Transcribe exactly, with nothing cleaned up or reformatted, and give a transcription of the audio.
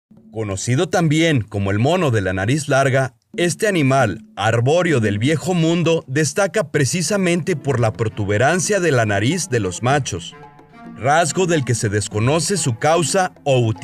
Conocido también como el mono de la nariz larga, este animal, arbóreo del Viejo Mundo, destaca precisamente por la protuberancia de la nariz de los machos, rasgo del que se desconoce su causa o utilidad.